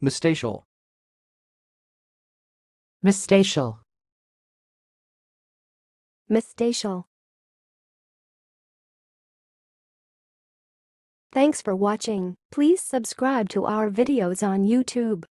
Mystacial. Mystacial. Mystacial. Thanks for watching. Please subscribe to our videos on YouTube.